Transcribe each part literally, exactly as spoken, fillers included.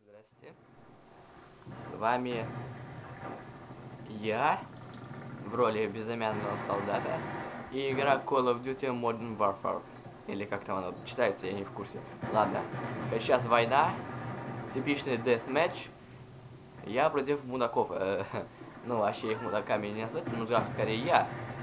Здрасте. С вами я в роли безымянного солдата и игра Call of Duty Modern Warfare. Или как там оно читается, я не в курсе. Ладно, сейчас война, типичный deathmatch. Я против мудаков. Э, ну, вообще их мудаками не назвать, ну да, скорее я.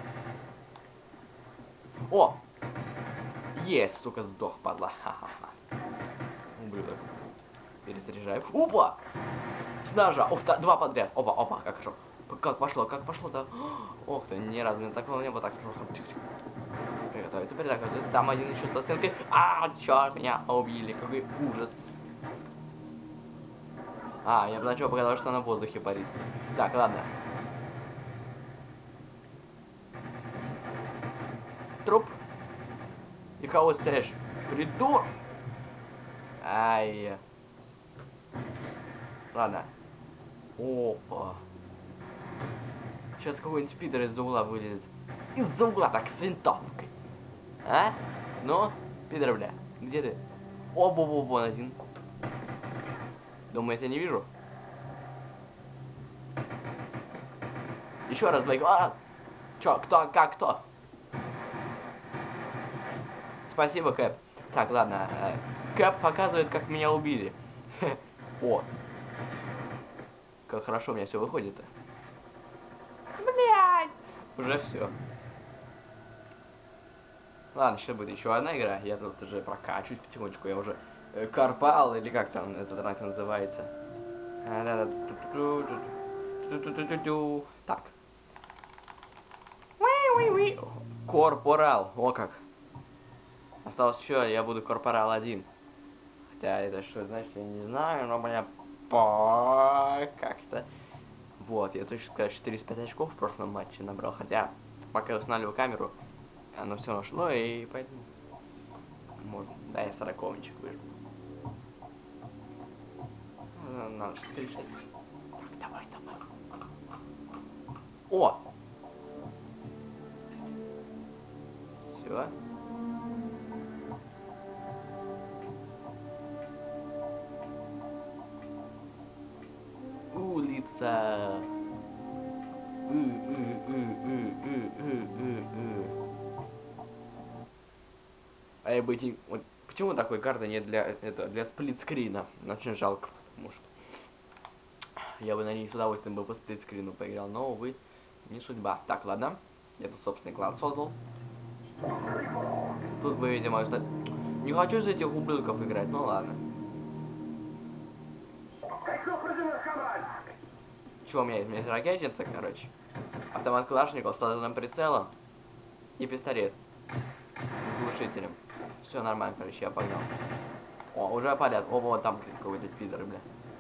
О! Есть, сука, сдох, падла. Ха-ха-ха. Ублюдок. Перезаряжаем. Опа! С ножа. Ух, два подряд. Опа, опа, как хорошо. Как пошло, как пошло-то? Ох ты, ни разу не такого не было, так хорошо. Приготовиться, приготовиться. Там один еще со стенкой. А, черт, меня убили, какой ужас. А, я поначалу показалось, что она в воздухе парит. Так, ладно. Труп. И кого стреляешь? Придур! Ай. Ладно. Опа. Сейчас какой-нибудь пидор из-за угла вылезет. Из-за угла так, с винтовкой. А? Ну, пидор, бля, где ты? Оба-оба, вон один. Думаю, я не вижу. Еще раз, Блейк. А! Чё, кто, как, кто? Спасибо, Кэп. Так, ладно. Кэп показывает, как меня убили. О. Как хорошо у меня все выходит-то. Блядь. Уже все. Ладно, сейчас будет еще одна игра. Я тут уже прокачиваюсь потихонечку. Я уже э, Карпал, или как там этот ранг называется. Так. Корпорал. О как. Осталось еще, я буду Корпорал один. Хотя это что значит, я не знаю, но меня по как-то. Вот, я точно сказать, четыреста пять очков в прошлом матче набрал. Хотя, пока я устанавливал камеру, оно все нашло, и поэтому... Может, да, я сороковничек выжил. Надо что-то решать. Так, давай, давай. О! Все. Улица. А я бы не... Вот почему такой карты нет для это для сплитскрина? Очень жалко, потому что я бы на ней с удовольствием бы по сплитскрину поиграл, но увы, не судьба. Так, ладно. Я тут собственный клан создал. Тут вы, видимо, что... Не хочу из этих ублюдков играть, ну ладно. Что у меня есть? У меня есть ракетница, короче. Автомат Калашников с лазерным прицелом. И пистолет. С глушителем. Все нормально, короче, я погнал. О, уже палят. О, вот там какой-то пидор, бля.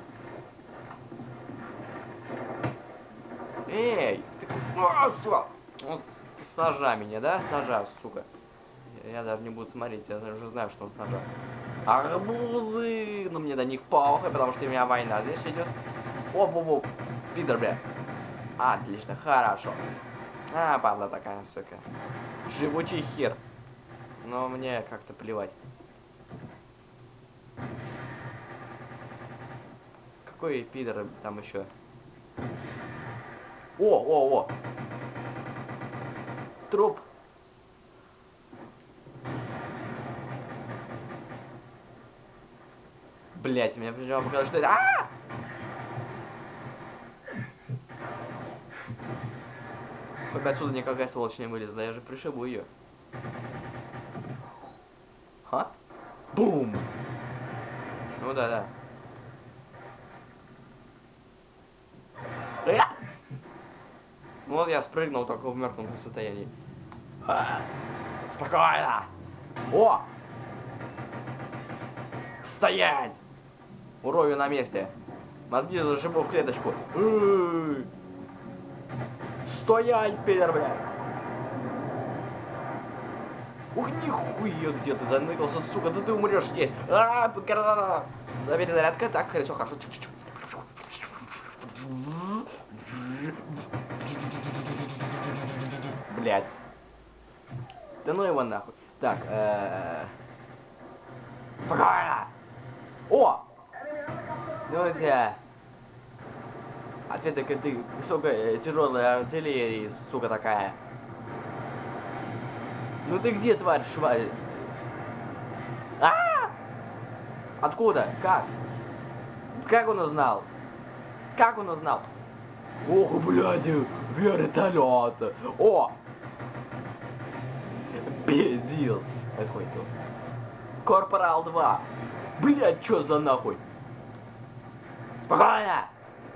Эй! Ты... А, сука! Вот, сажа меня, да? Сажа, сука. Я даже не буду смотреть, я уже знаю, что он с ножа. Арбузы! Ну мне до них похуй, потому что у меня война здесь идет. Оп-оп-оп. Пидор, бля. Отлично, хорошо. А, падла такая, сука. Живучий хер. Но мне как-то плевать. Какой пидор там еще? О, о, о. Труп. Блять, меня прижало показалось, что это... А! Пока отсюда никакая сволочь не вылезла, я же пришибу ее. Ха? Бум! Ну да, да. Э! Ну вот я спрыгнул только в мертвом состоянии. А! Спокойно! О! Стоять! Урою на месте. Мозги зашибу в клеточку. Эй! Стоять, пидор, бля! Ух, нихуя, где ты заныкался, сука, да ты умрешь здесь. А, граната. Перезарядка, так, хорошо, хорошо. Блять. Да ну его нахуй. Так, э... Спокойно! О! Ну тебя. Ответ так ты, сука, тяжелая артиллерия, сука такая. Ну ты где, тварь, шваль? А! Откуда? Как? Как он узнал? Как он узнал? Ох, блядь, вертолет. О! Пиздил. Какой-то. Корпорал два. Блядь, чё за нахуй? Спокойно!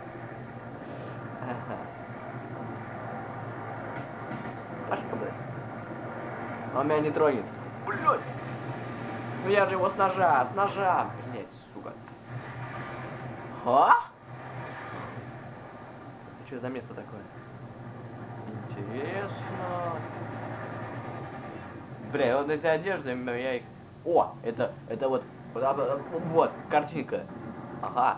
Пошли, блядь. Он меня не тронет. Блядь! Ну я же его с ножа, с ножа. Блядь, сука. А? Это что за место такое? Интересно. Бля, вот эти одежды, я их... О, это, это вот, вот, вот, картинка. Ага.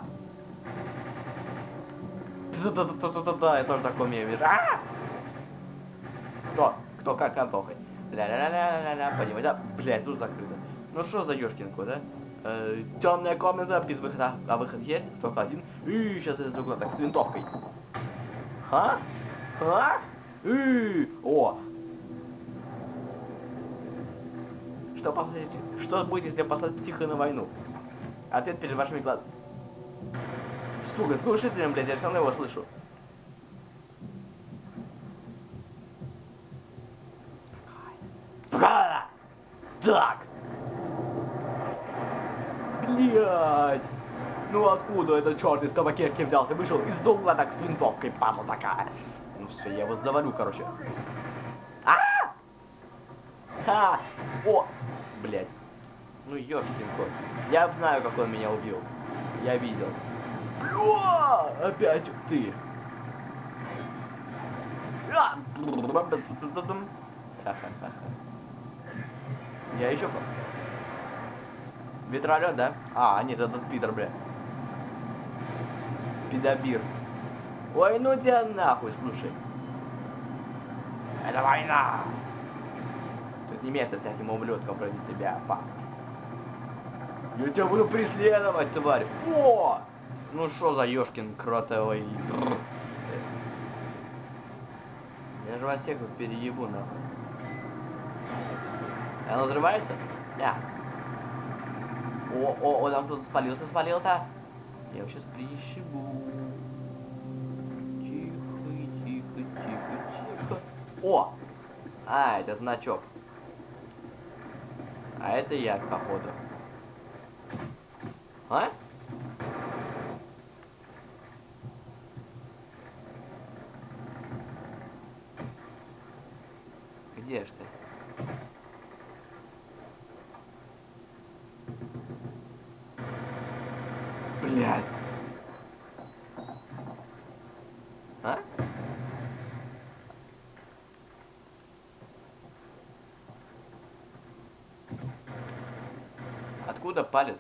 Да-да-да-да-да, я тоже такое умею, видишь. А! Кто? Кто? Как? Как? Похуй. Ля-ля-ля-ля-ля-ля, понимаете? Да? Блядь, тут закрыто. Ну что за ёшкин кот, да? Э, темная комната, без выхода. А выход есть? Только один. И сейчас из угла так, с винтовкой. А? А? И, о! Что, послать, что будет, если послать психа на войну? Ответ перед вашими глазами. Сука, с глушителем, блядь, я все равно его слышу. Спокойно! Так! Блядь! Ну откуда этот черт из табакерки взялся? Вышел из угла так с винтовкой, падла такая. Ну все, я его завалю, короче. А! Ха! О! Блядь. Ну ёшкин кот. Я знаю, как он меня убил. Я видел. Бля! Опять ты. Я еще... Ветролет, да? А, нет, этот Питер, бля. Пидобир. Ой, ну тебя нахуй, слушай. Это война. Тут не место всяким ублюдкам вроде тебя, факт. Я тебя буду преследовать, тварь. О! Ну что за ёшкин кротовый. Я же вас всех вот переебу, нахуй. Она взрывается? Да. О, о, о, там кто-то спалился, спалился. Я его сейчас пришибу. Тихо, тихо, тихо, тихо. О! А, это значок. А это я, походу. А? Где ж ты? Блядь. А? Откуда палец?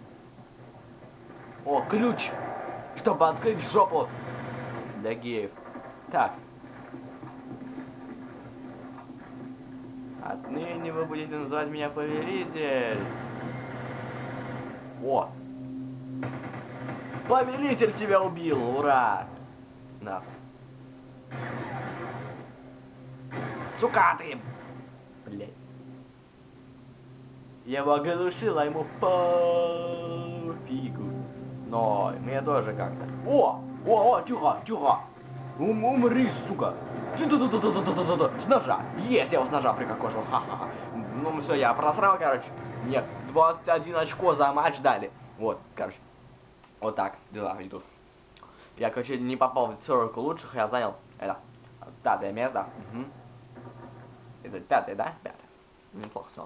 О, ключ! Чтобы открыть жопу для геев. Так. Отныне вы будете называть меня повелитель. О! Повелитель тебя убил! Ура! Нахуй. Сука ты! Блять. Я его оглушил, а ему пофигу. Но мне тоже как-то. О! О, о, тихо, тихо! Ум, умри, сука! Да-да-да-да-да-да-да-да! С ножа! Есть, я его с ножа прикокошил. Ха-ха-ха. Ну все, я просрал, короче. Нет, двадцать один очко за матч дали. Вот, короче. Вот так дела идут. Я, короче, не попал в сорок лучших, я занял это пятое место. Угу. Это пятое, да? Пятое. Неплохо, все.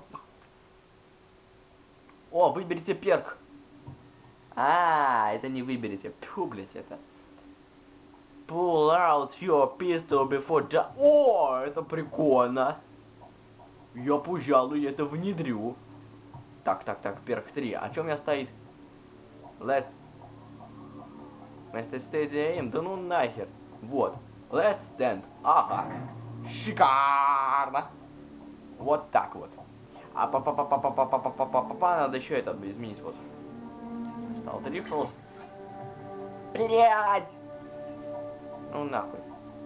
О, выберите перк. А, это не выберите. Тьфу, блять, это. Pull out your pistol before the... О, это прикольно. Я, пожалуй, это внедрю. Так, так, так, перк три. О чем я стоит? Let's... Let's stay aim. Да ну нахер. Вот. Let's stand. Ага. Шикарно. Вот так вот. А па па па па па па па па па па па надо еще это изменить вот. Стал трипл. Блять! Ну нахуй.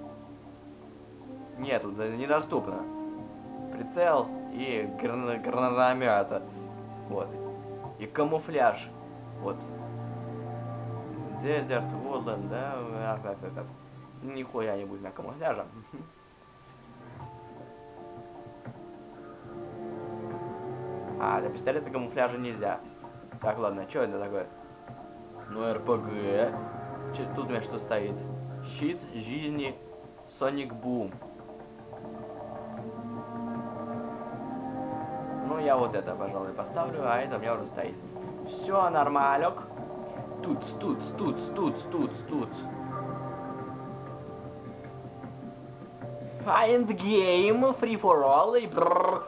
Нет, тут недоступно. Прицел и гран гранатомета. Вот. И камуфляж. Вот. Дезерт, Woodland, да? Нихуя не будет на камуфляжа. А, для пистолета камуфляжа нельзя. Так, ладно, что это такое? Ну, эр пэ гэ. Че, тут у меня что стоит? Щит жизни Sonic Boom. Ну, я вот это, пожалуй, поставлю, а это у меня уже стоит. Все, нормалек. Тут, тут, тут, тут, тут, тут. Find game, free for all и брррр.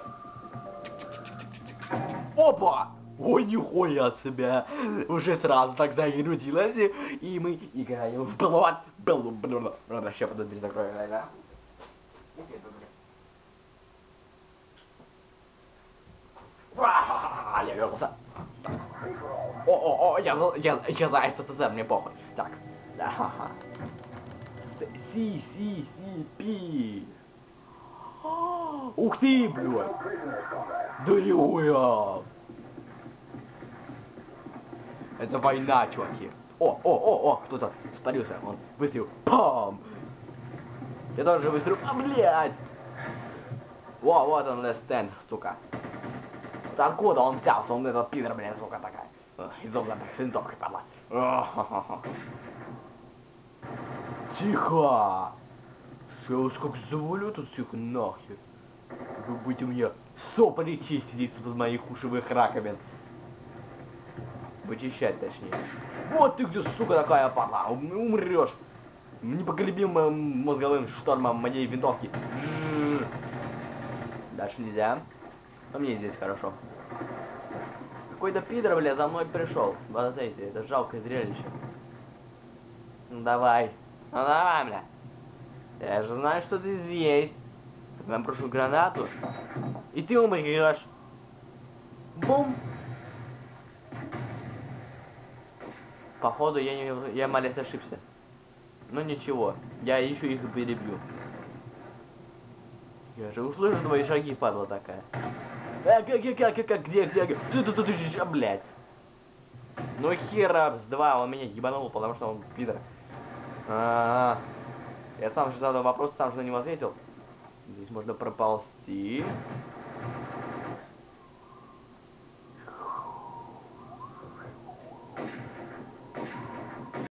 Опа! Ой, нихуя себе! Уже сразу так загрузилось, и мы играем в Blood. Blood. Сейчас подожди, дверь закрою, да? Я вернулся. О, о, о, я, я, я за эс эс эс эр, мне похуй. Так, да. Си, си, си, пи. Ух ты, блядь. Да нихуя. Это война, чуваки. О, о, о, о, кто-то спалился. Он выстрелил. Пам. Я тоже выстрелил. А, блядь. Во, вот он, Last Stand, сука. Откуда он взялся? Он этот пидор, блядь, сука такая. Из огненных винтовкой, падла. Тихо! Все, сколько завалю тут всех нахер. Вы будете мне сопли чистить из моих ушевых раковин. Вычищать, точнее. Вот ты где, сука, такая, падла. Умрешь. Непоколебимым мозговым штормом моей винтовки. Дальше нельзя. Но мне здесь хорошо. Какой-то пидор, бля, за мной пришел. Смотрите, это жалкое зрелище. Ну давай. Ну давай, бля. Я же знаю, что ты здесь. Я брошу гранату. И ты умрешь. Бум. Походу я не. Я малец ошибся. Ну ничего. Я еще их перебью. Я же услышу твои шаги, падла такая. А, как, как, как, как, где, где, где, ты, ты, ты, ты, блядь. Ну хера с два, он меня ебанул, потому что он пидор. А -а -а. Я сам же задал вопрос, сам же на него ответил. Здесь можно проползти.